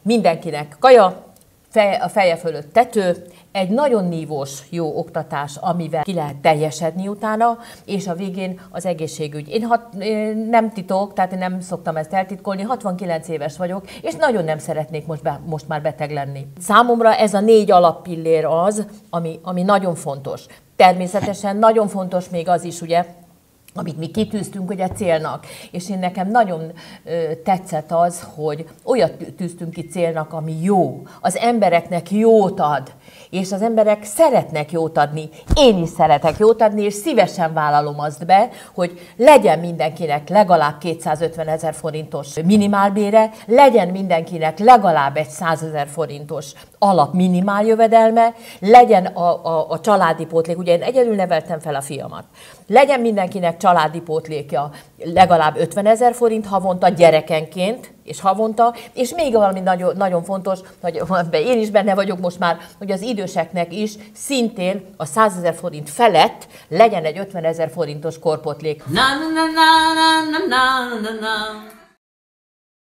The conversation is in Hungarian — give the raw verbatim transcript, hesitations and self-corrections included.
mindenkinek kaja, fej, a feje fölött tető, egy nagyon nívós, jó oktatás, amivel ki lehet teljesedni utána, és a végén az egészségügy. Én, hat, én nem titok, tehát én nem szoktam ezt eltitkolni, hatvankilenc éves vagyok, és nagyon nem szeretnék most, be, most már beteg lenni. Számomra ez a négy alappillér az, ami, ami nagyon fontos. Természetesen nagyon fontos még az is, ugye, amit mi kitűztünk ugye célnak. És én nekem nagyon ö, tetszett az, hogy olyat tűztünk ki célnak, ami jó. Az embereknek jót ad. És az emberek szeretnek jót adni. Én is szeretek jót adni, és szívesen vállalom azt be, hogy legyen mindenkinek legalább kétszázötven ezer forintos minimálbére, legyen mindenkinek legalább egy százezer forintos alap minimál jövedelme, legyen a, a, a családi pótlék, ugye én egyedül neveltem fel a fiamat, legyen mindenkinek családi pótlékja legalább ötven ezer forint havonta gyerekenként, és havonta, és még valami nagyon, nagyon fontos, hogy én is benne vagyok most már, hogy az időseknek is szintén a százezer forint felett legyen egy ötven ezer forintos korpótlék. Na, na, na, na, na, na, na, na.